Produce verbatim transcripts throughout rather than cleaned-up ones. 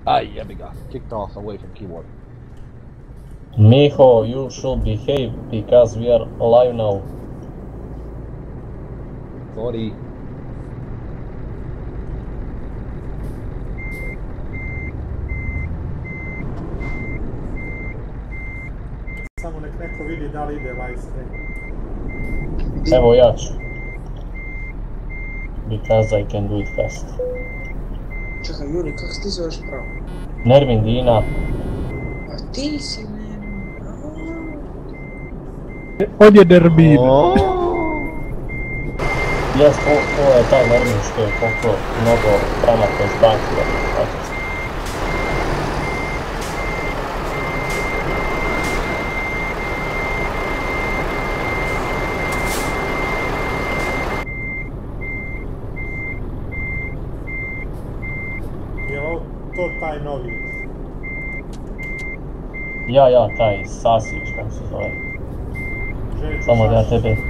Ah, jebi ga. Kicked off away from keyboard. Miho, you should behave because we are live now. Sorry. Samo nek neko vidi da li ide live stream. Evo ja ću. Because I can do it fast. Čekaj, Juri, kako se ti zoveš pravo? Nervin Dina. A ti si Nervin. On je Nervin. Jes, ovo je taj Nervin što je koliko mnogo franaka izbacio. Je li to taj novi? Ja, ja, taj Sasić, kako se zove. Željko Samo da ja Sašić. tebe...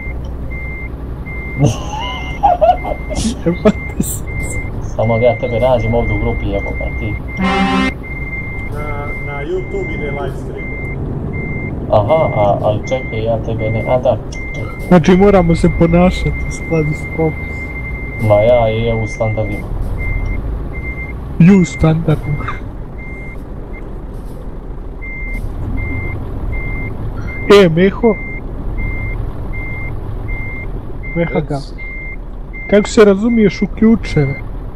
Samo da ja tebe nađem ovdje u grupi, evo ga ti. Na, na YouTube ide live stream. Aha, a, ali čekaj, ja tebe ne... A da, čekaj. Znači moramo se ponašati u skladu s propisom. Ma ja i evo u standardima. Ju standardno. E, Meho. Meha ga. Kako se razumiješ u ključeve?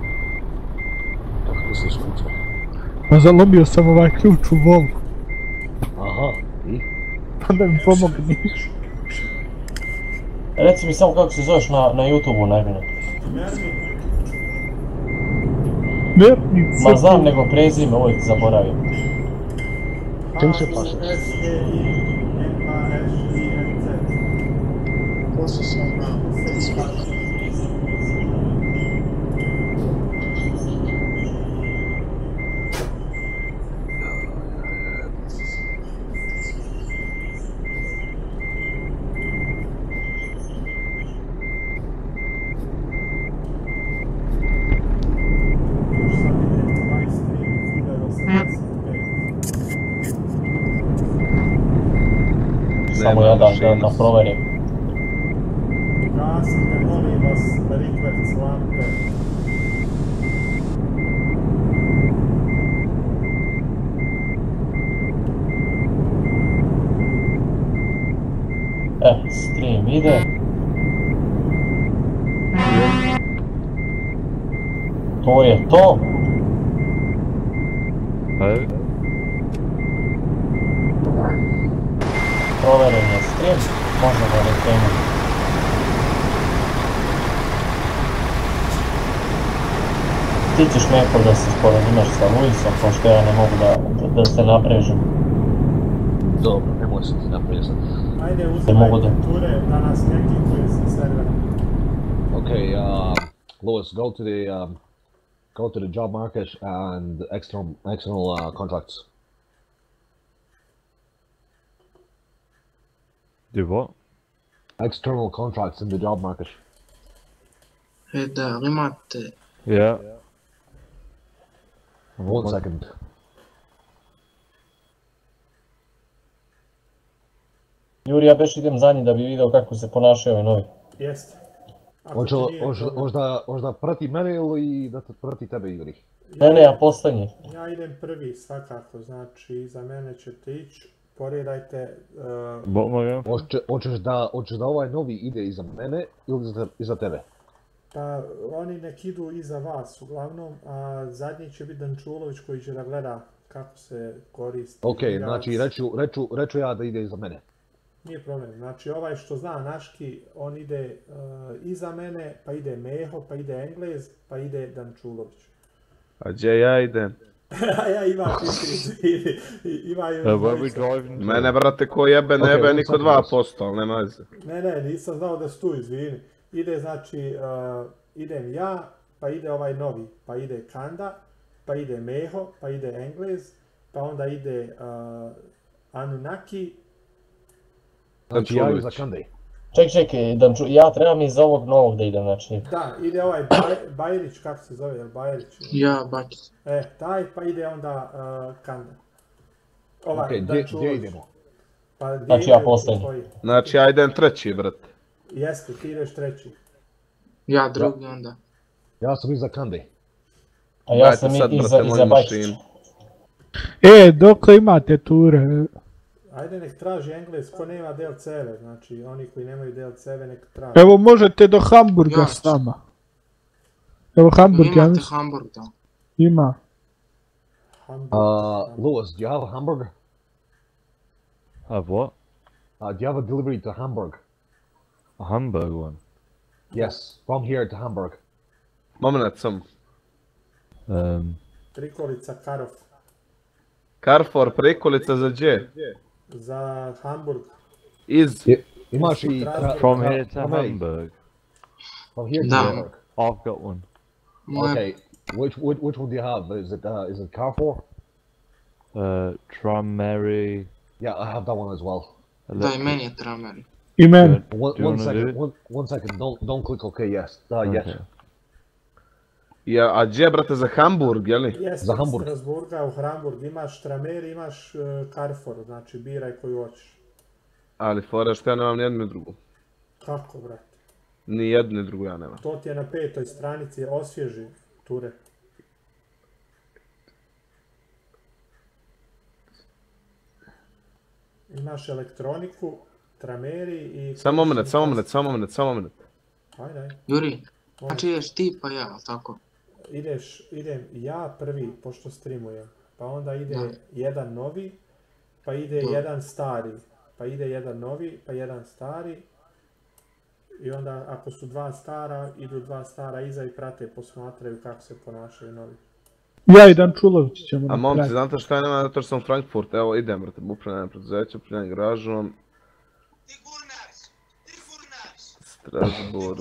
Kako misliš kuće? Pa zalomio sam ovaj ključ u volku. Aha, i? Pa da mi pomogniš. Reci mi samo kako se zoveš na, na YouTube-u, Nervine. Nervin. Nervin. Ma znam nego prezime, uvijek zaboravim. Čim se pašeš? S E I N A S I N Z. Poslao sam na Facebook. Sad ide live stream hiljadu osamdeset pet. Samo ja da, da, da proverim. Gasite, molim vas, request lampe. E, stream ide. To je to. Ajde. Proveren je stream. Možemo da krenemo. Ti ćeš neko da se sporazumiš sa Luisom, pošto ja ne mogu da, da, da se naprežem. Dobro, nemoj se ti naprezati. Ajde, mogu uzimaj da- kulture da nas ne kikuje sa servera. Okay, uh, Lewis, go to the um, go to the job market and external external uh, contracts. Do what? External contracts in the job market. E da, ali imate... Yeah. One second. Juri, ja beš idem za njim da bi vidio kako se ponašaju ovi novi. Jeste. Ako Hoće ti nije hoće problem. možda možda prati mene ili da te prati tebe, Igri? Ne, ne, ja poslednji. Ja idem prvi svakako, znači iza mene ćete ići, poredajte... Uh, Bottom again? Hoće, hoćeš da hoćeš da ovaj novi ide iza mene ili iza, iza tebe? pa oni nek idu iza vas uglavnom, a zadnji će biti Dančulović koji će da gleda kako se koristi. Ok, igrač. znači reću, reću, reću ja da ide iza mene. Nije problem, znači ovaj što zna Naški, on ide uh, iza mene, pa ide Meho, pa ide Englez, pa ide Dančulović. A gdje ja idem? A ja imam pitri, imaju... Uh, where we driving to? Mene, brate, ko jebe, ne Ok, jebe on niko sad dva vas. posto, ali nema veze. Ne, ne, nisam znao da su tu, izvini. Ide znači, uh, idem ja, pa ide ovaj novi, pa ide Kanda, pa ide Meho, pa ide Englez, pa onda ide uh, Anunnaki, Znači ja iza Dančulović. Kande. Ček, čekaj, da ču... ja trebam iz ovog novog da idem, znači... Da, ide ovaj Baj, Bajrić, kako se zove, jel Bajrić? Ja, Bakić. E, taj, pa ide onda uh, Kanda. Ovaj, Ok, da gdje, čuvaš. gdje idemo? Pa gdje Znači ja ideš posljednji. tvoji? Znači ja idem treći, brate. Jeste, ti ideš treći. Ja drugi onda. Ja sam iza Kande. A ja Dajte sam sad, i- brate, iza, moju iza Bajčića. mašinu. E, dokle imate ture? Ajde nek traži Engles, ko nema D L C-ve, znači oni koji nemaju D L C-ve nek traži. Evo možete do Hamburga Ja. s nama. Evo Hamburg, ja Imate mislim, Hamburg da. ima. Hamburg. Uh, Lewis, do you have a Hamburg? Have what? Uh, do you have a delivery to Hamburg? A Hamburg one. Yes, from here to Hamburg. Moment sam. Um, Prikolica Karov. Carrefour, prikolica za gdje? Za Hamburg. Iz. I- Imaš i tra- From tra- here to from here- Hamburg. From here to Da. Hamburg. I've got one. Moje, Okay, which, which which one do you have? Is it uh, is it Carrefour? Uh, Tranmere. Yeah, I have that one as well. daj meni je Trameri. I meni. One, Do you one wanna do second, it? one, one second. Don't don't click OK. Yes. Uh, yes. Okay. Ja, a gdje, brate, za Hamburg, jeli? Jeste, Za iz Hamburg. Strasburga u Hamburg imaš Tramer, imaš uh, Carrefour, znači biraj koju hoćeš. Ali fora što ja nemam ni jednu ni drugu. Kako, brate? Ni jednu ni drugu ja nemam. To ti je na petoj stranici, osvježi ture. Imaš elektroniku, Trameri i... Samo moment, samo moment, samo moment, samo moment. Ajde, ajde. Juri, znači ideš ti pa ja, ali tako? Ideš, idem ja prvi, pošto streamujem. Pa onda ide Da. jedan novi, pa ide Da. jedan stari. Pa ide jedan novi, pa jedan stari. I onda ako su dva stara, idu dva stara iza i prate, posmatraju kako se ponašaju novi. Ja i Dan Čulović ćemo A momci, napraviti. znate šta ja nemam, zato što sam u Frankfurt, evo idem, brate, upravljam preduzeće, upravljam garažom. Strasbourg.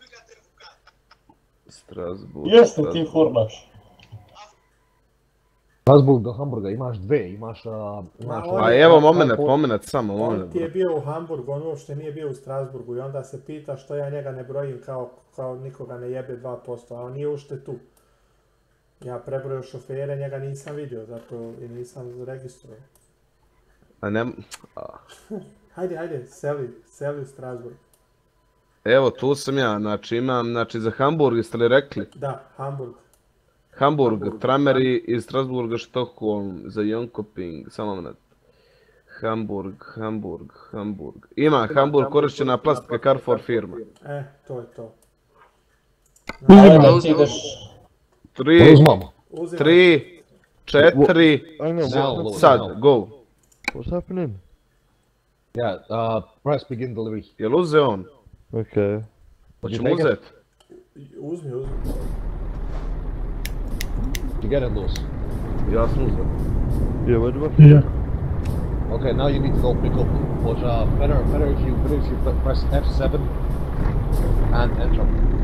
Strasbourg. Jeste ti Strasbourg. furnaš. Strasbourg do Hamburga imaš dve, imaš uh, imaš. Ma, on A je- evo, Car- moment, Carrefour- moment, samo, moment. On ti je brate. bio u Hamburgu, on uopšte nije bio u Strasburgu i onda se pita što ja njega ne brojim kao, kao nikoga ne jebe dva posto, a on nije uopšte tu. Ja prebrojao šofere, njega nisam vidio, zato i nisam registrovao. A ne, a, Hajde, hajde, seli, seli u Strasburg. evo, tu sam ja, znači imam, znači za Hamburg, jeste li rekli? Da, Hamburg. Hamburg, Trameri iz Strasburga, Stockholm, za Jonkoping, samo moment. Hamburg, Hamburg, Hamburg. Ima Hamburg korišćena plastika Carrefour firma. E, to je to. Ali Uzimam. da ti ideš... Tri, Uzmamo. Uzimam. tri, četiri, Now, Lewis, sad, now. go. What's happening? Yeah, uh, press begin delivery. Jel uzeo on? Okay. Hoćemo take it? uzeti? Uzmi, uzmi. You get it, Lewis. Ja sam uzeo. Yeah, where do I Ja. Okay, now you need to go pick up. But uh, better, better if you, better if you pre- press F seven and enter,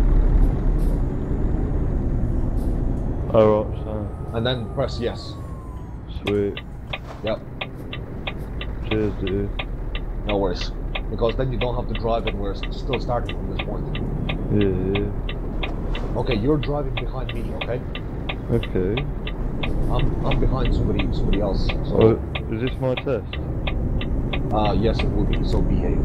Alright, so. and then press yes. Sweet. Yep, Cheers, dude. no worries. Because then you don't have to drive and we're s- still starting from this point. Yeah, yeah. Okay, you're driving behind me. Okay, Okay. I'm I'm behind somebody somebody else. Oh, So is this my test? uh, yes, it will be. So behave.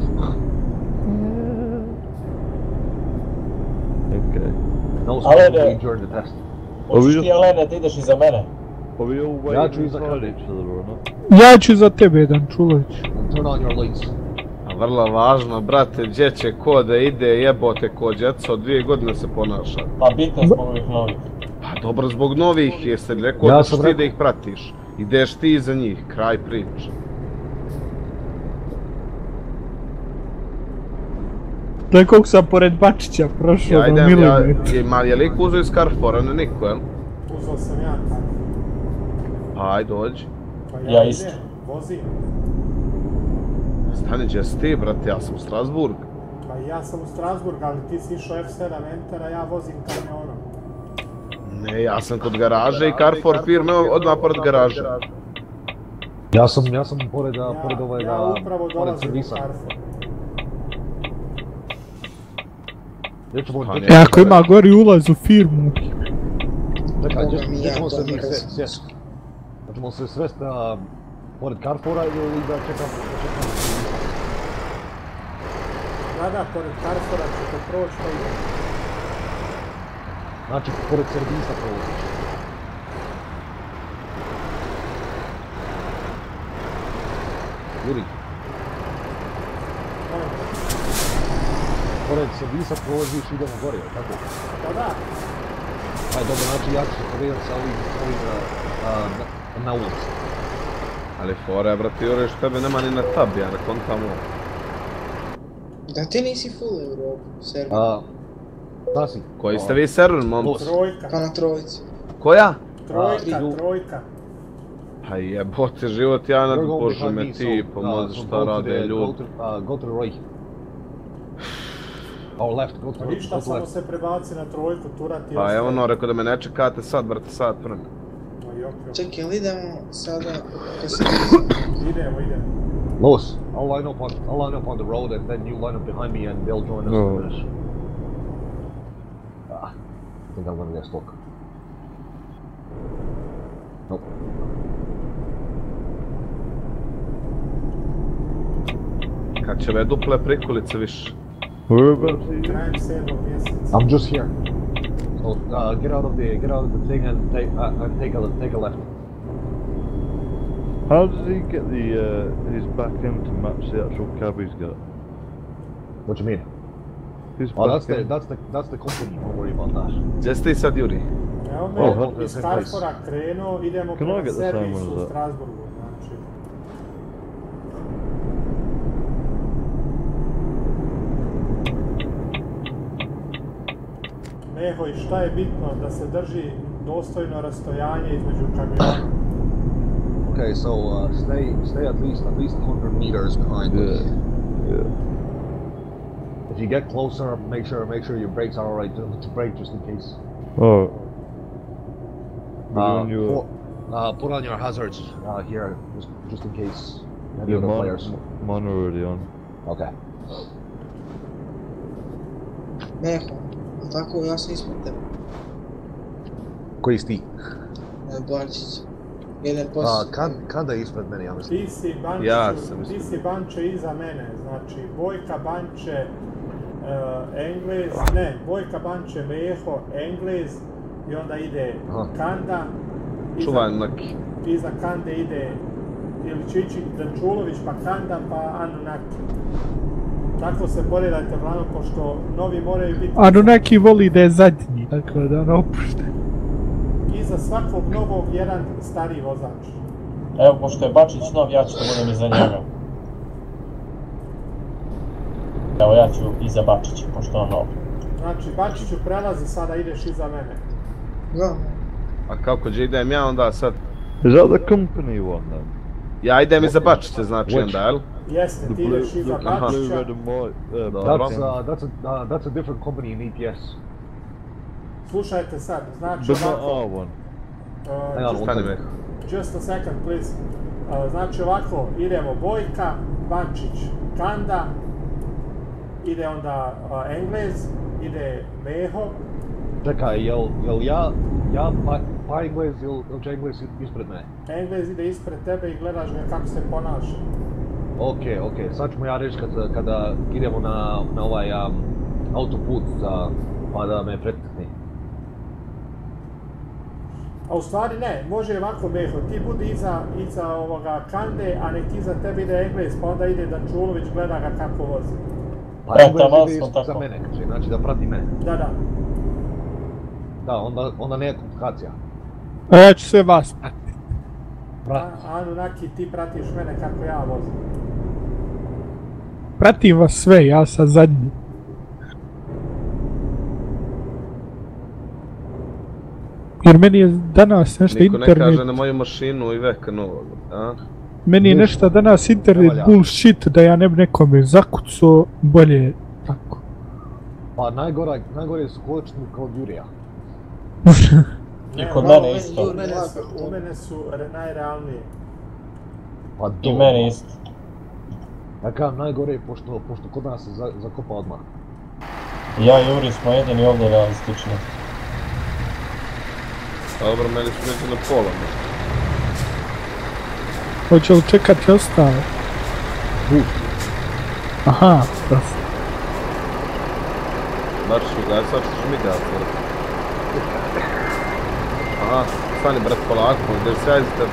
Okay. No Ale smoking ne. weed during the test. Hoćeš ti, Alene, ti ideš iza mene. Are we all Ja waiting ću iza inside kafe. each other or not? Ja ću za tebe, Dan Čulović. And turn on your lights. A vrlo važno, brate, gdje će ko da ide, jebote ko djeco, dvije godine se ponaša. Pa bitno zbog ovih novih. Pa dobro, zbog novih, jesi li rekao Ja da sam ćeš ti rekao. da ih pratiš? Ideš ti iza njih, kraj priče. Gledaj koliko sam pored Bačića prošao Ja do idem, ja, milimetra. je, ma je lik uzeo iz Carrefoura, ne niko, jel? Uzeo sam ja tako. Pa aj dođi. Pa Ja ja isto. idem, vozim. Stani, gdje si ti, brate, ja sam u Strasburg. Pa ja sam u Strasburg, ali ti si išao F sedam Enter, a ja vozim kamionom. Ne, ja sam kod garaže i Carrefour firme odmah pored garaže. Ja sam ja sam pored uh, Ja, pored ovaj ja uh, upravo pored dolazim u servisa. Carrefour. Nećemo, Pa nećemo, E, ako ima gori ulaz u firmu, čekaj, Boga gdje mi, gdje ja ćemo se dobro mi sve- razumem. sjest? Hoćemo se svest na, pored Carrefoura ili da čekamo, da čekamo? Da, da, pored Carrefoura ćete proći pa ide. Znači, pored servisa prolaziš. Juri, Molim. pored servisa prolaziš, idemo gore, jel tako? Da, da. Aj, dobro, znači ja ću se povezati sa ovim, ovim a, a, na, na ulici. Ali fora, brate, Jure, što tebe nema ni na tab, ja ne kontam ovo. Da ti nisi full Europe, server. A, da si? Koji ste vi server, momci? Los. Trojka, Pa na trojici. Koja? trojka, idu- trojka. Pa jebote život, ja nad You're going bože behind me me, ti, so, pomozi uh, so šta go to rade the- ljudi. Go to, uh, go to the right. Or left, go to, Pa go ništa, to samo left. se prebaci na trojku, turati. Pa evo ono, rekao da me ne čekate sad, brate, sad vremena. No, jok, jok. Čekaj, jel idemo sada ka se... Idemo, idemo. Lewis, I'll line up on I'll line up on the road and then you line up behind me and they'll join us No. in a minute. Ah, I think I'm gonna get stuck. Nope. Kad će ove duple prikulice više. Whereabouts are you? Krajem sedmog mjeseca. I'm just here. So uh, get out of the get out of the thing and take uh, and take a take a left. How does he get the uh, his back end to match the actual cab he's got? What you mean? His Oh, back that's the end. that's the that's the company. Don't worry about that. Gdje ste i sad, Juri? Evo me, Oh, what iz the Carrefoura krenuo, idemo Can I prema get the same one servisu as u that? Strasburgu, znači. Meho, i šta je bitno? Da se drži dostojno rastojanje između kamiona. Okay, so uh, stay stay at least at least one hundred meters behind Yeah. us. Yeah. If you get closer, make sure make sure your brakes are alright to, to brake just in case. Oh. Uh, When you for- uh, put on your hazards uh, here just just in case any yeah, other mine, players. mine are already on. Okay. Meho, jel tako, ja sam ispod tebe. Koji si ti? Ne, Bančić. Jedan Uh, posto. kan, Kanda je ispred mene, ja mislim. Ti si Banče, Ja sam ti ispred. si Banče iza mene, znači Bojka Banče, uh, Englez, ne, Bojka Banče, Meho, Englez i onda ide Aha. Kanda, iza, Čuvaj neki. iza Kande ide ili Čiči Dančulović, pa Kanda, pa Anunnaki. Tako se poredajte uglavnom, pošto novi moraju biti Anunnaki voli da je zadnji, tako da ne opušte. iza svakog novog jedan stariji vozač. Evo, pošto je Bačić nov, ja ću da budem iza njega. Evo, ja ću iza Bačića, pošto je on nov. Znači, Bačiću prelazi, sada ideš iza mene. Da, A kako gdje idem ja onda sad? Is that the company one then? Ja idem iza Bačiće, znači Which? onda, jel? Jeste, The ti blue, ideš iza the blue, Bačića. red and white. Uh, Dobro. back That's end. uh, that's a uh, that's a different company in E P S. Slušajte sad, znači But not ovako, our one. uh, Hang on, just, one Stani second. me. just a second please. Uh, znači ovako, idemo Bojka, Bančić, Kanda, ide onda uh, Englez, ide Meho, Čekaj, jel, jel ja, ja pa, pa Englez ili il će Englez ispred mene? Englez ide ispred tebe i gledaš ga kako se ponaša. Okej, okej, sad ću mu ja reći kad, kada idemo na, na ovaj um, autoput za, pa da me pretekne. A u stvari ne, može ovako Meho, ti budi iza, iza ovoga Kande, a nek iza tebe ide Englez, pa onda ide Dančulović, gleda ga kako vozi. Pa E, Englez taman ide smo ispred za tako. mene, kaže, znači da prati mene. Da, da. Da, onda, onda nije komplikacija. A ja ću sve vas pratiti. Prati. A, Anunnaki, ti pratiš mene kako ja vozim. Pratim vas sve, ja sam zadnji. Jer meni je danas nešto Niko ne internet, kaže na moju mašinu i veka novog, a? meni je Ništa. nešto danas internet Ne valja. bullshit da ja ne bi nekome zakucao, bolje tako. Pa najgora, najgore su kočni kod Jurija. I Ne, kod malo, mene isto. U mene su, u mene su re- najrealniji. Pa I dobro. meni isto. Ja kažem najgore pošto, pošto kod nas se za, zakopa odmah. Ja i Juri smo jedini ovdje realistični. Dobro, meni su neće na pola. Hoće li čekati ostale? Aha, prosto. Baš ću ga, sad ćeš mi ga. Aha, stani brat polako, gdje se jazite.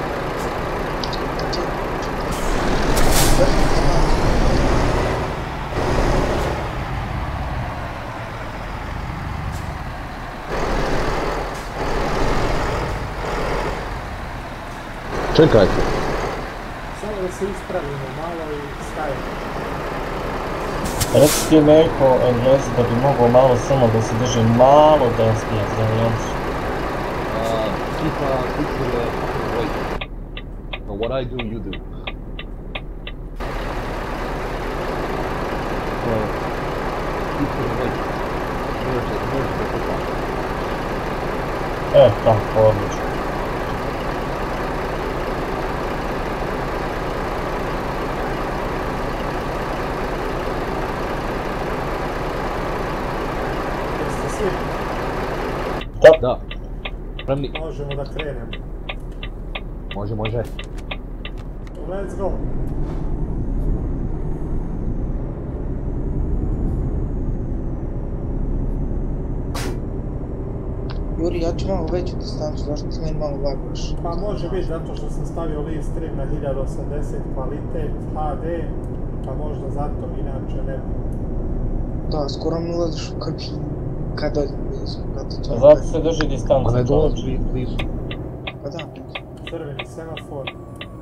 Čekajte. Samo da se ispravimo malo i stavimo. Reci ti neko Englezi da bi mogao malo samo da se drži malo desnije za alijansu. Uh, keep, uh, keep to the right. So what I do, you do. Uh, keep to the right. Near to, near to the football. E, tako, odlično. Jeste svi? Da. Spremni. Možemo da krenemo. Može, može. Let's go. Juri, ja ću malo veću distancu, zašto ti meni malo lagaš? Pa može biti zato što sam stavio live stream na hiljadu osamdeset kvalitet, H D, pa možda zato, inače ne bi. Da, skoro mi ulaziš u kabinu. Kad dođem blizu, kad ti to... Zato se drži distancu. A ne dođi blizu. Pa da. Crveni semafor.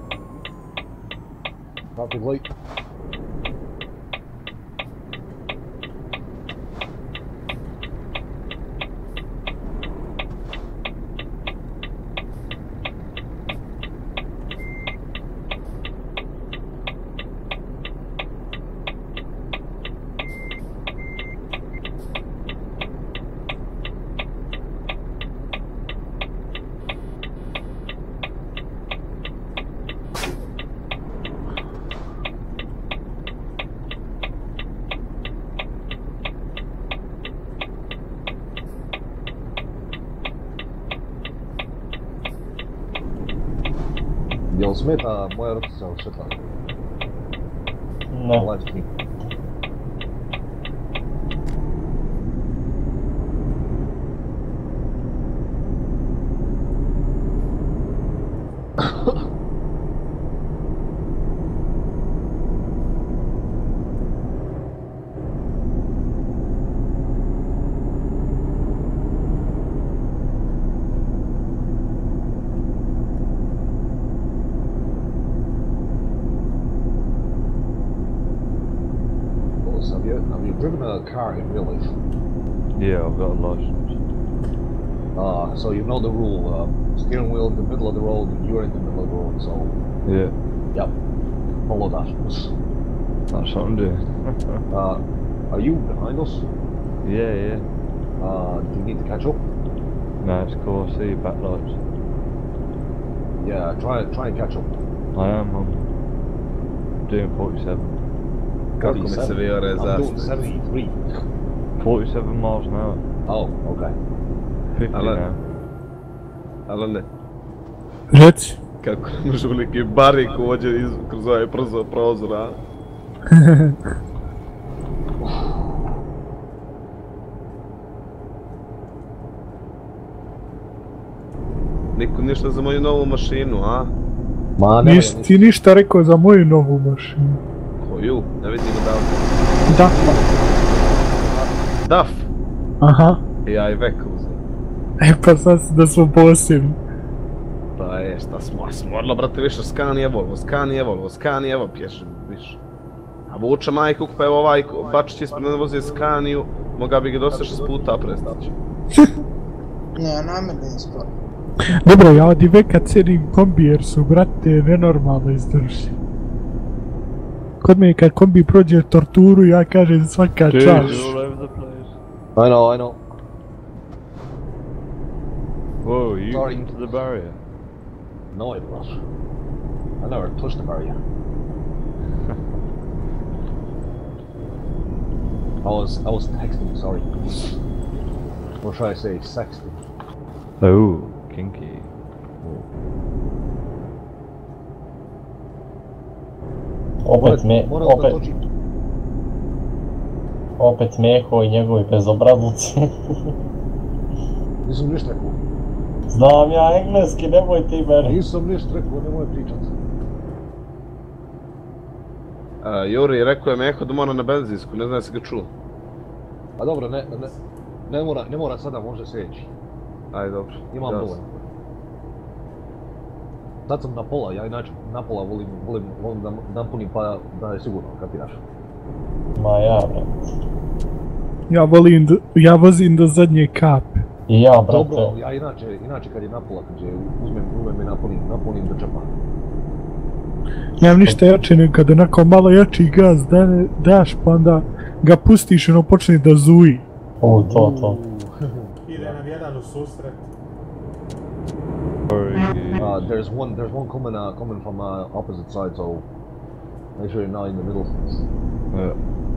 Traffic light. Jel smeta moja ručica od svjetla? Ne. Live stream. Have you, have you driven a car in real life? Yeah, I've got a license. Uh, so you know the rule, uh, steering wheel in the middle of the road, you're in the middle of the road, so... Yeah, Yep, follow that. that's what I'm doing. uh, are you behind us? Yeah, yeah. Uh, do you need to catch up? No, it's cool, I see your back lights. Yeah, try, try and catch up. I am, I'm doing forty-seven. Kako mi se vijore I'm doing zastavice. seventy-three. forty-seven miles an hour. Oh, okay. fifty Ale- now. Ali ne, Reci. kako nam žuliki barik uđe iz, kroz ovaj prozor, prozor, a? Niko ništa za moju novu mašinu, a? Ma, ne Nisi ti ništa rekao za moju novu mašinu. Koju? Ne vidim odavde. Da. Daf! Aha. Ja i Veka uzem. E pa sad da smo posebni. Pa je, šta smo, a smorilo, brate, više Scania Volvo, Scania Volvo, Scania Volvo, pješ, više. A vuče majku, pa evo ovaj Bačić ispred ne vozi Scaniu, moga bi ga dosta šest puta prestać. Ne, ja namjerno ispao. Dobro, ja od Iveka cenim kombi jer su, brate, nenormalno izdrži. Kod me kad kombi prođe torturu, ja kažem svaka Dude, čast. you're all over the place. I know, I know. Whoa, you Sorry. into the barrier? No, I'm not. I never touched the barrier. I was I was texting, sorry. Or should I say sexting? Oh, kinky. Opet me, Moram da opet, točim. opet Meho i njegovi bezobrazluci. Nisam ništa rekao. Znam ja engleski, nemoj ti meni. Nisam ništa rekao, nemoj pričat. Uh, Juri, rekao je Meho da mora na benzinsku, ne znam da si ga čuo. A dobro, ne, ne, ne mora, ne mora sada, može sljedeći. Ajde, dobro. Imam Jasno. dovoljno. Sad sam na pola, ja inače na pola volim, volim, volim da napunim pa da je sigurno, kapiraš. Ma ja, brat. Ja volim da, ja vozim do zadnje kape. I ja, brate. Dobro, ja inače, inače kad je na pola, kad je uzmem, uzmem i napunim, napunim do čepa. Nemam ništa jače nego kad onako malo jači gaz da, daš pa onda ga pustiš i ono počne da zuji. U, to, to. Ide nam jedan u susret. Sorry. Uh, there's one, there's one coming, uh, coming from uh, opposite side, so make sure you're not in the middle. Yeah.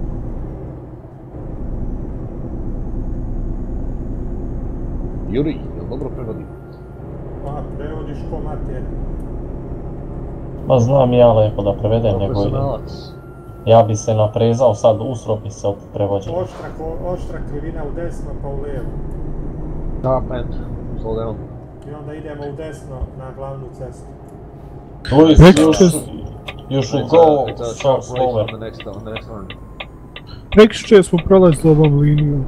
Juri, jel dobro prevodi? Pa, prevodiš ko mater. Ma znam ja lepo da prevedem, nego Profesionalac. ja bi se naprezao sad, usro bi se od prevođenja. Oštra, ko- oštra krivina u desno pa u lijevo. Sharp end, slow down. I onda idemo u desno na glavnu cestu. Luis, Next you is- should, you should It's a, go it's a so sharp right on slower. the next, on the next turn. Prekšće smo prolazili ovom linijom.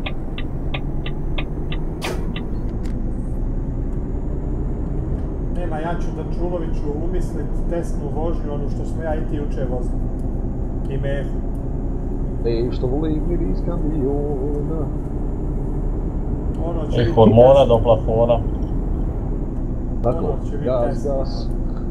Nema, ja ću da Čuloviću umislit testnu vožnju, ono što smo ja i ti juče vozili. I Mehu. Ej, što voli miris kamiona. Ono će I biti hormona test- do plafona. Tako, Ono će biti gas, test. gas.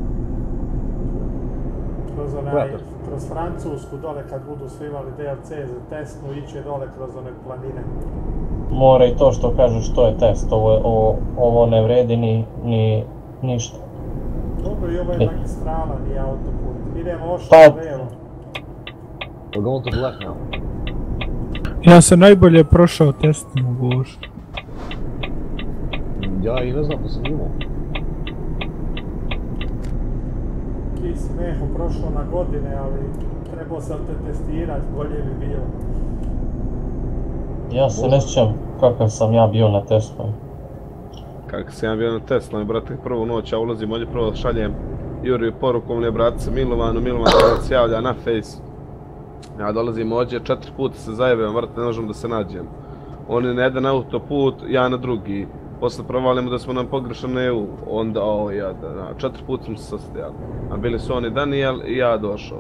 Kroz onaj, Brate. kroz Francusku dole kad budu svi imali D L C za testnu, iće dole kroz one planine. Mora i to što kažeš, to je test, ovo, ovo, ovo ne vredi ni, ni ništa. Dobro, i ovo je Ne. magistrala, nije autoput. Idemo oštro Pa- lijevo. We're going to the left now. Ja sam najbolje prošao testom u vožnju. Ja i ne znam da sam imao. Ti si Meho prošao na godine, ali trebao sam te testirat, bolje bi bilo. Ja se ne sjećam kakav sam ja bio na testu. Kako sam ja bio na Tesla, brate, prvu noć ja ulazim ovdje, prvo šaljem Juriju porukom, ne brate se Milovanu, Milovan se javlja na Face. Ja dolazim ovdje, četiri puta se zajebem, vrte, ne možemo da se nađem. On je na jedan autoput, ja na drugi. Posle provalimo da smo nam pogrešan E U, onda o ja, da, da, četiri puta smo se sastajali. A bili su oni Daniel i ja došao.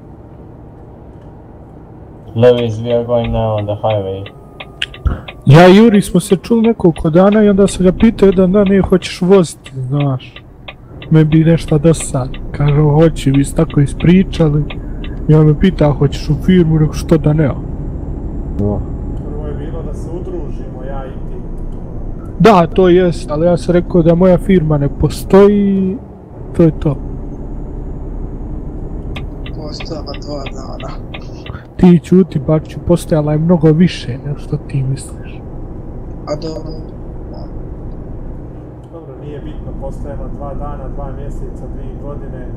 Lewis, we are going now on the highway. Ja i Juri smo se čuli nekoliko dana i onda sam ga pitao jedan dan nije hoćeš voziti, znaš. Me bi nešto do sad. Kaže hoće, vi ste tako ispričali. I on me pitao hoćeš u firmu, rekao što da ne. No. Prvo je bilo da se udružimo, ja i ti. Da, to jest, ali ja sam rekao da moja firma ne postoji. To je to. Postala dva dana. Ti ćuti, Baču, postojala je mnogo više nego što ti misliš. A dobro. Dobro, nije bitno, postojala dva dana, dva mjeseca, dvije godine.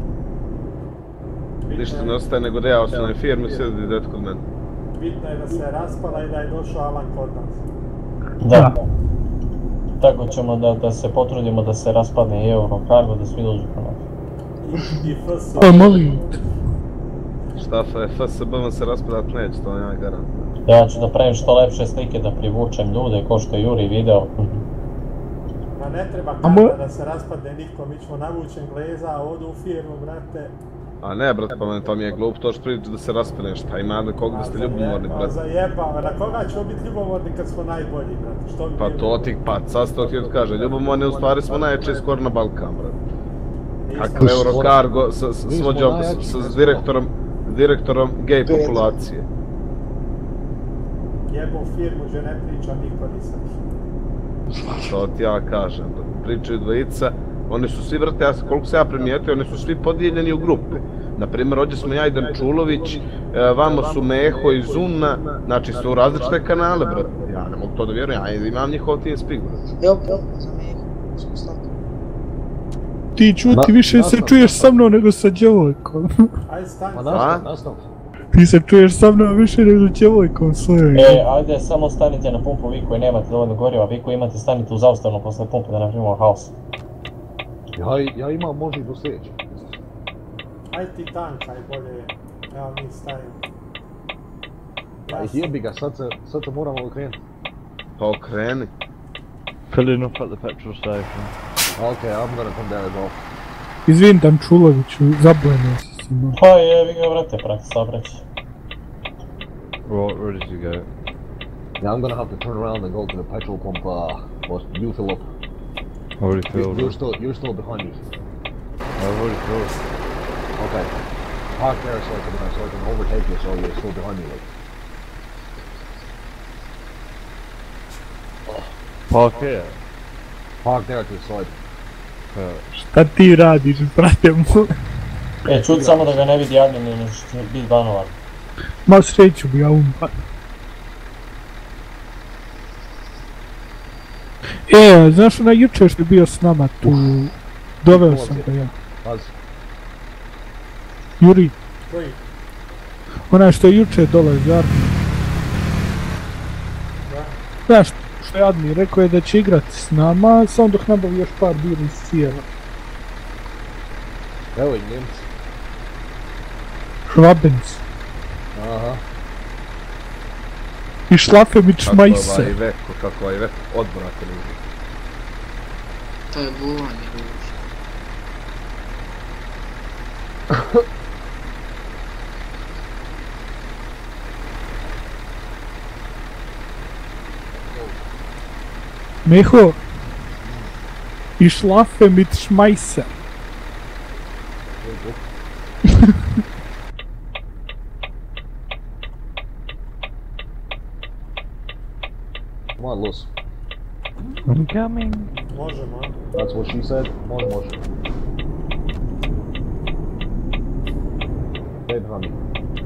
Bitno Ništa je- ne ostaje nego da ja ostanem firmu i sjedi det kod mene. Bitno je da se raspala i da je došao Alan kod nas. Da. Tako ćemo da, da se potrudimo da se raspadne i Eurocargo, da svi dođu kod nas. I, i F S. O, molim te. Šta F S B vam se raspadat neće, to ja garant. Ja ću da pravim što lepše slike, da privučem ljude, ko što je Juri video. Ma ne treba A mo- karta da se raspadne niko, mi ćemo navući Engleza, odu u firmu, brate. A ne, brat, pa meni to mi je glup, to što priča da se raspane, šta ima da kog da ste ljubomorni, A brat. zajebava, na koga ćemo biti ljubomorni kad smo najbolji, brate? Što bi Pa bili? to ti, pa sad to ti kaže, ljubomorni u stvari smo najjači skoro na Balkan, brat. Nisam- Kakav Eurocargo sa, sa, Mi s smo vođom, najjači, sa, ne s smo. direktorom, direktorom gej Pedro. populacije. Jebom firmu, gdje ne priča niko nisam. To ti ja kažem, brat. Pričaju dvojica, oni su svi, brate, ja, koliko se ja primijetio, oni su svi podijeljeni u grupe. Naprimjer, ovdje smo ja i Dančulović, vamo su Meho i Zuna, znači su različite kanale, brate. Ja ne mogu to da vjerujem, ja imam njihov TeamSpeak, brate. Evo pola za Meho, smo stavili. Ti čuti, više se čuješ sa mnom nego sa djevojkom. Ajde stani. Pa nastav, nastav. Ti se čuješ sa mnom više nego sa djevojkom svojom. E, ajde, samo stanite na pumpu, vi koji nemate dovoljno goriva, vi koji imate stanite u zaustavno posle pumpe da napravimo haos. Ja, ja imam možda i do sljedeće. Ajde ti tankaj bolje, evo mi stavimo. Aj jebi ga, sad se, sad se moramo okrenuti. Pa okreni. Filling up at the petrol station. Okay, I'm gonna come there as well. Izvin Dančuloviću, zabojno si se malo. Pa jevi ga, brate, prati sabrać. Right, ready to go. Yeah, I'm gonna have to turn around and go to the petrol pump, uh, but you fill up. Already You, filled you're up. still, you're still behind me. I've already filled. Okay. Park there so I can, uh, so I can overtake you so you're still behind me, like. Park here. Park there to the side. Uh, Šta ti radiš, brate moj? E, čut samo da ga ne vidi javljeni, ne će biti banovan. Ma sreću bi ja umar. E, znaš onaj jučer što je bio s nama tu, doveo sam ga ja. Pazi. Juri, Koji? onaj što je jučer dolazi, Armi. Da? Znaš što je Admi, rekao je da će igrati s nama, samo dok nabavi još par bira iz cijela. Evo i Njemci. Švabenci. Aha. I šlafe mi Kako čmajse. ovaj veko, kako ovaj veko, odbrate ljudi. To je buvanje, ruž. Meho. I šlafe mi čmajse. Come on, Lewis. I'm coming. Možemo, a? That's what she said. Može, može. Stay behind me.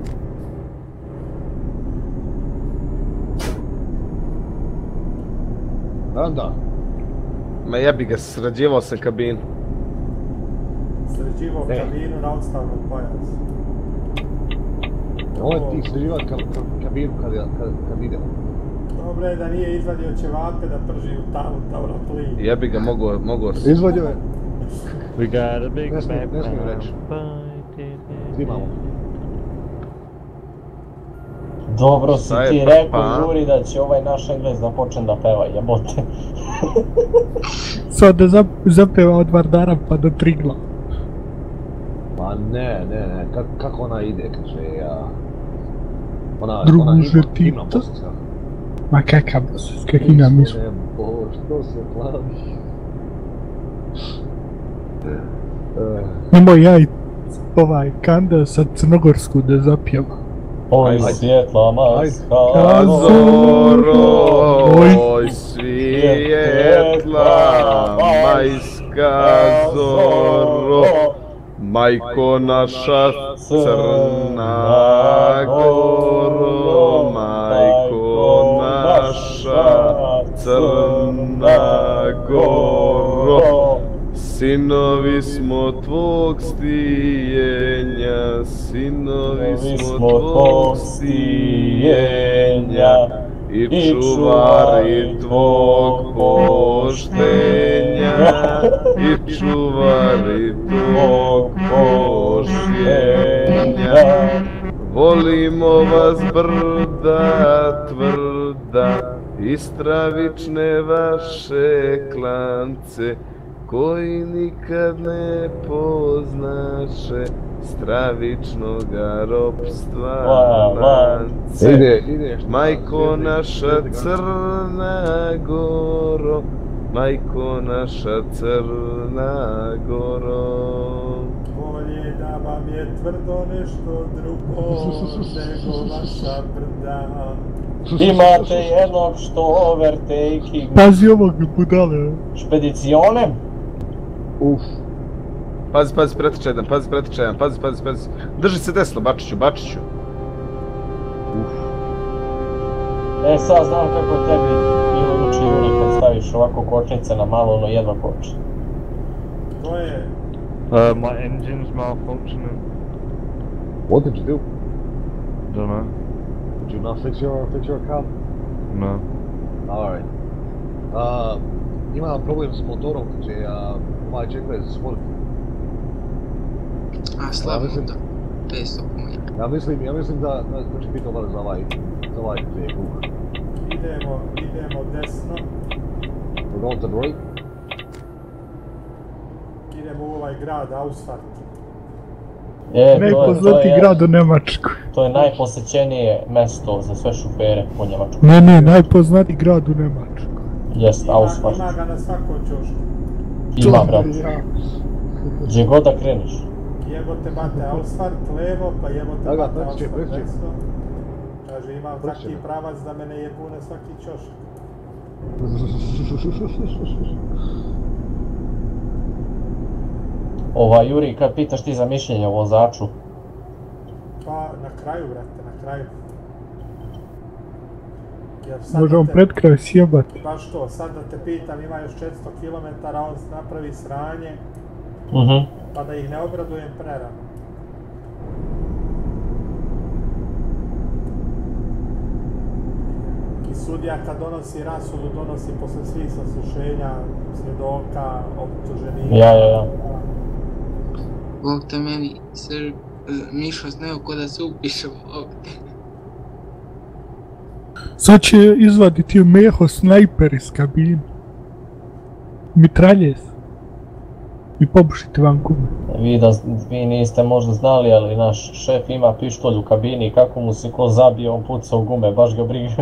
Randa. Ma jebi ga, srađivao se kabinu. Sređivo Ne. kabinu na odstavnom pojasu. Ovo je ti sređivati ka, ka, kabinu kad, ja- kad, kad idem. Dobro je da nije izvadio ćevape da prži u tavu, tamo na plin. Jebi ga, mogo, mogo se. Izvadio je. we got a big Ne smijem- back ne smijem reći. Snimamo. Dobro si Šta je ti pa- rekao, pa? Juri, da će ovaj naš Englez da počne da peva, jebote. Sad da zap, zapeva od Vardara pa do Trigla. Pa ne, ne, ne, Kak, kako ona ide, kaže, ja... Ona, Druže, ona himna, ti himna to- bosanska. Ma kakav bosanska himna mi smo. Nebo, što se plavi? Eh, Nemoj ja i ovaj Kanda sa Crnogorsku da zapjeva. Oj, Ajde. svjetla maska, Azoro, Oj. oj svijetla, majska zoro, majko naša crna goro, majko naša crna goro. Sinovi smo tvog stijenja, sinovi smo tvog stijenja i čuvari tvog poštenja, i čuvari tvog poštenja. Volimo vas brda tvrda i stravične vaše klance, koji nikad ne poznaše stravičnoga ropstva lance. Ide, ide, što- Majko naša crna goro, majko naša crna goro. Bolje da vam je tvrdo nešto drugo nego vaša brda. Imate jednog što overtaking Pazi ovog budale. špedicionem. Uf. Pazi, pazi, pretiče jedan, pazi, pretiče jedan, pazi, pazi, pazi. Drži se desno, Bačiću, Bačiću. E, sad znam kako tebi bilo uči Juri kad staviš ovako kočnice na malo, ono jedva koči. To je... Uh, my engine's malfunctioning. What did you do? Don't know. Did you not fix your fix your car? No. Alright. Uh, imam problem s motorom, će uh, ovaj G P S smrt. A, slabo da. petsto konja. Ja mislim, ja mislim da, da, da će biti dobar za ovaj, za ovaj krug. Idemo, idemo desno. We're going to the right. Idemo u ovaj grad, Ausfart. E, to je, to Najpoznatiji je, grad u Njemačkoj. to je najposećenije mesto za sve šofere po Njemačkoj. Ne, ne, najpoznatiji grad u Njemačkoj. Jest, Ima, Ausfart. ima ga na svakom ćošku. Ima, brat. Ja. Gdje god da kreneš. Jebote bate Ausfart, levo, pa jebote Da, da, bate prestiće, Ausfart prestiće. desno. Kaže, imam Prestiće, taki da. pravac da mene jebu na svaki ćošak. Ova, Juri, kad pitaš ti za mišljenje o vozaču, Pa na kraju, brate, na kraju. Jer sad Možemo da te- pred kraj sjebati. Baš to, sad da te pitam, ima još četiristo kilometara, on napravi sranje, mhm, pa da ih ne obradujem prerano. I sudija kad donosi rasudu, donosi posle svih saslušenja, svjedoka, optuženika. ja, ja, ja. Bog te meni se Mišo znao ko da se upiše ovdje. Sad će izvaditi Meho snajper iz kabine. Mitraljez. I pobušiti vam gume. Vi, da, vi niste možda znali, ali naš šef ima pištolj u kabini i kako mu se ko zabije, on puca u gume, baš ga briga.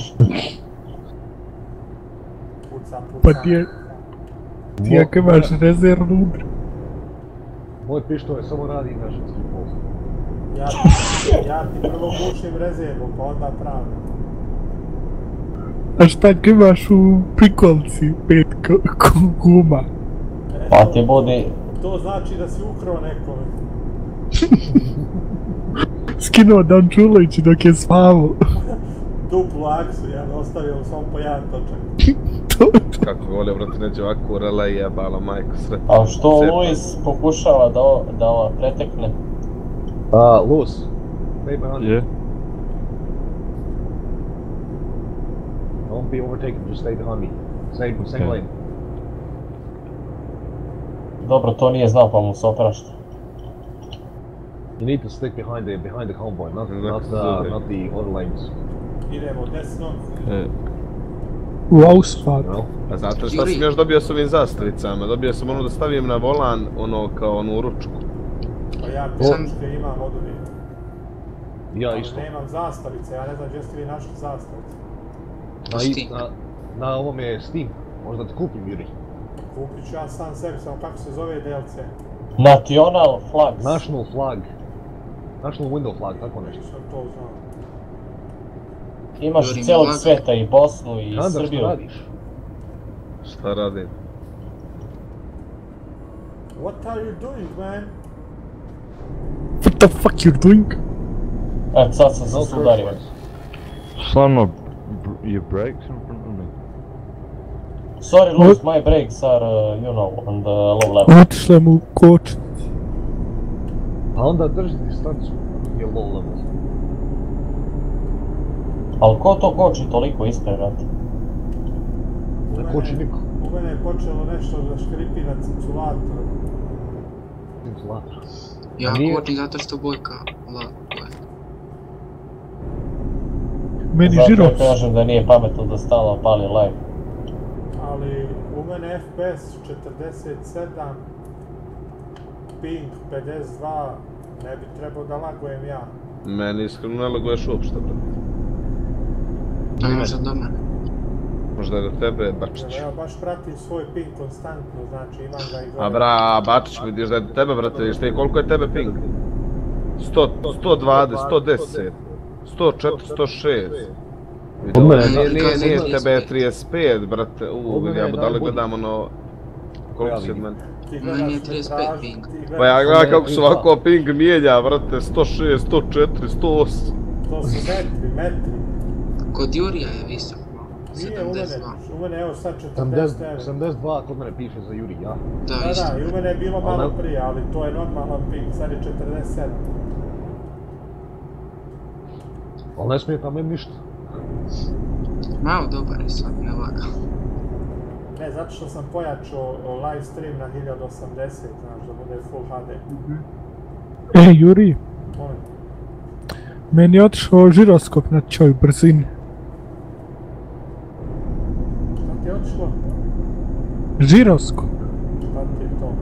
Puca, puca. Pa ti je... Ti ako imaš rezervnu udru. Moj pištolj samo radi na ženski pol. Ja, ti- ja ti prvo bušim rezervu, pa onda pravim. A šta ako imaš u prikolci pet ko- ko- guma? E, Pa ti budi, To znači da si ukrao nekome. Skinuo Dan Čulović dok je spavao. Duplu aksu, ja ostavio u svom po jedan točak. To je to. Kako ga volio, brate, neće ovako relej jebala, majko sre. a što Sve- Luis pokušava da, o- da ova pretekne? Uh, Lewis, stay behind. Yeah. Don't be overtaken, just stay behind me. Same, same Okay. lane. Dobro, to nije znao pa mu se oprašta. You need to stick behind the behind the convoy, not Exactly. not uh, not the other lanes. Idemo desno. Uh, U Ausfahrt. You know? A znate šta Juri. sam još dobio s ovim zastavicama? Dobio sam ono da stavim na volan, ono kao onu ručku. Pa ja Sam- pješke imam od uvijek. Ja Ali isto. nemam zastavice, ja ne znam gdje ste vi našli zastavice. Na, Steam. i- na, na ovom je Steam. Možda ti kupim, Juri. Kupit ću ja sam sebi, samo kako se zove D L C. National Flags. National flag. National window flag, tako nešto. Nisam to znao. Imaš Juri, iz cijelog Milagro. svijeta i Bosnu i Kandar, Srbiju. što radiš? Šta radim? What are you doing, man? What the fuck you're doing? E, sad sam se No sudario. curse slam my, br- your brakes in front of me. Sorry Luis, my brakes are, uh, you know, on the low level. Otišle mu kočnici. A onda drži distancu, je low level. Ali ko to koči toliko ispred, brate? U Ne mene- koči niko. U mene je počelo nešto da škripi na cinculatoru. Ventilator. Ja Nije- kočim zato što bojka lako je. Meni Zato žiro. ja kažem da nije pametno da stalno pali live. Ali u mene F P S četrdeset sedam, ping pedeset dva, ne bi trebao da lagujem ja. Meni iskreno ne laguješ uopšte, brate. To ne može do mene. Možda je do tebe, Jer Bačić. ja baš pratim svoj ping konstantno, znači imam ga i gore. A bra, Bačić, vidiš da je do tebe, brate, vidiš ti koliko je tebe ping? sto, sto dvadeset, sto deset, sto četiri, sto šest. Od mene Nije, je nije, nije trideset tebe pet. trideset pet, brate, Od uuu, mene ja je budale najbolji. gledam ono... Koliko Ja si od vidim. mene? Ti Meni je gledaš trideset pet metražu, ping. ti gledaš... Pa ja gledam kako se ovako ping mijenja, vrate, sto šest, sto četiri, sto osam. To su metri, metri. Kod Jurija je visok. Nije u mene, sedamdeset dva. u mene evo sad četrdeset devet. sedamdeset dva kod mene piše za Juri, ja? Da, Da, isto. da, i u mene je bilo malo Ali- prije, ali to je normalan ping, sad je četrdeset sedam. Ali ne smije tamo ništa. Malo dobar je sad, ne laga. Ne, zato što sam pojačao live stream na hiljadu osamdeset, znaš, da bude full H D. E, Juri, Molim. meni je otišao žiroskop na ćoj brzini. Šta ti je otišlo? Žiroskop? Šta ti je to?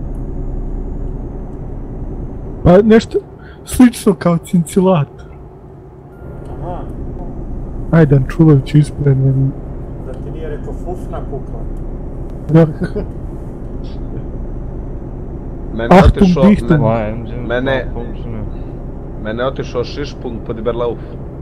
Pa nešto slično kao cincilator. Aha, Ajdan Čulović ispremljen. da ti nije rekao fufna pukla. Da, Mene je Achtung, otišao... dichten. me- My engine's Mene- malfunctioning. Mene je otišao šišpung po Diberlauf.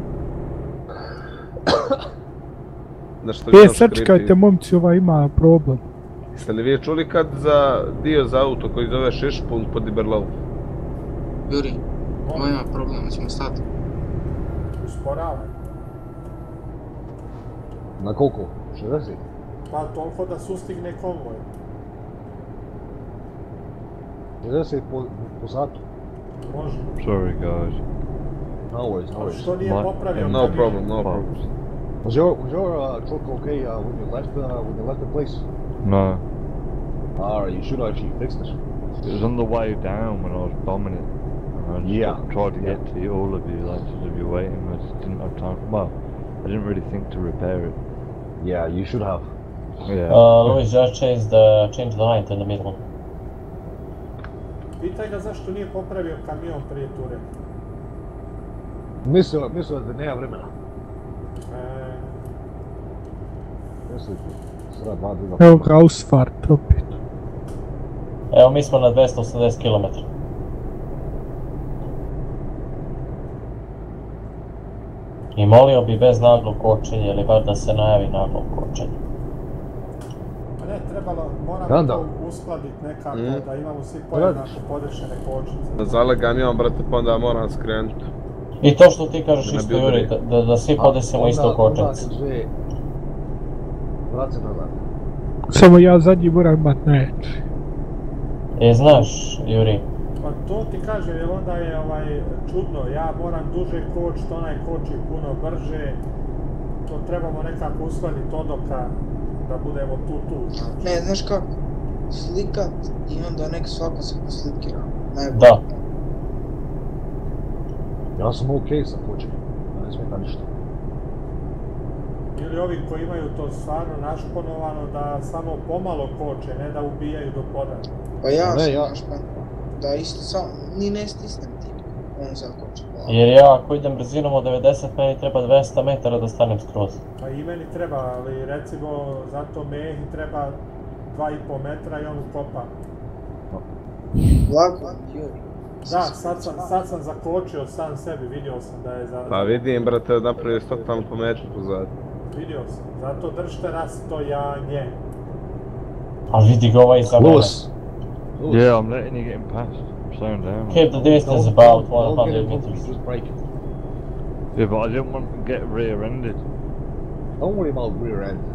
Nešto e, još sačekajte, creepy. momci, ova ima problem. Jeste li vi čuli kad za dio za auto koji zove šišpung po Diberlauf? Juri, ovo ima problem, hoćemo stati. Usporavaj. Na koliko? šezdeset? Pa toliko da sustigne konvoj. šezdeset po, po satu? Može. Sorry, guys. No worries, no Ali worries. što nije Ma- popravio? No kamion? problem, no problem. Was your, was your uh, truck okay uh, when you left uh, when you left the place? No. Alright, you should have actually fixed it. It was on the way down when I was bombing it. And I just Yeah, tried to yeah. get to you, all of you, like, just of you waiting. I just didn't have time. Well, I didn't really think to repair it. Yeah, you should have. Yeah. Uh, Louis just changed the, changed the light in the middle. Pitaj ga zašto nije popravio kamion prije ture. Mislio, mislio da nema vremena. E, Mislio, sada dva druga. Evo ga, Ausfart opet. Evo, mi smo na dvesta osamdeset kilometra. I molio bi bez naglog kočenja, ili bar da se najavi naglog kočenja. pa ne, trebalo, moramo Ganda. to uskladiti nekako, Mm. da imamo svi Radi. podjednako podešene kočnice. Zalegam imam, brate, pa onda moram skrenuti. I to što ti kažeš Ne isto, bi Juri, da, da, da svi podesimo isto kočnicu. Onda kaže, vrat se nazad. Samo ja zadnji moram imat najjači. E, znaš, Juri, Pa to ti kažem, jer onda je ovaj, čudno, ja moram duže kočit, onaj koči puno brže. To trebamo nekako uskladiti odoka, da budemo tu tu, znači. Ne, znaš kako? Slikat i onda nek svako se poslikira. Najbolje. da. Ja sam okej sa kočenjem, ne smeta ništa. Ili ovi koji imaju to stvarno našponovano da samo pomalo koče, ne da ubijaju do poda. Pa ja Ne, sam ja- naš pa. Da isto sam, ni ne stisnem ti. On zakoči. Jer ja ako idem brzinom od devedeset, meni treba dvesta metara da stanem skroz. Pa i meni treba, ali recimo zato Mehi treba dva i pol metra i on ukopa. Lako, Juri. Da, sad sam, sad sam zakočio sam sebi, vidio sam da je za... Pa vidim, brate, napravio sto tamo po metru pozad. Vidio sam, zato držite rastojanje. Ali vidi ga ovaj iza mene. Lewis! Lewis, Yeah, I'm letting you get him past. I'm slowing down. Keep the distance don't- about don't- don't get one hundred it moving, meters. just break it. Yeah, but I didn't want to get rear-ended. Don't worry about rear end.